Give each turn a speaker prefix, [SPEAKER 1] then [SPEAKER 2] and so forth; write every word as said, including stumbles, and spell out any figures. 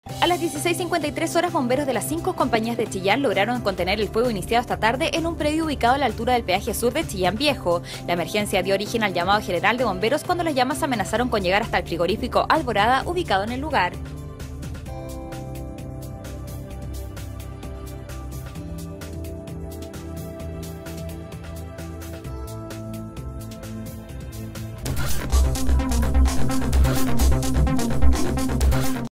[SPEAKER 1] A las dieciséis cincuenta y tres horas, bomberos de las cinco compañías de Chillán lograron contener el fuego iniciado esta tarde en un predio ubicado a la altura del peaje sur de Chillán Viejo. La emergencia dio origen al llamado general de bomberos cuando las llamas amenazaron con llegar hasta el frigorífico Alborada ubicado en el lugar.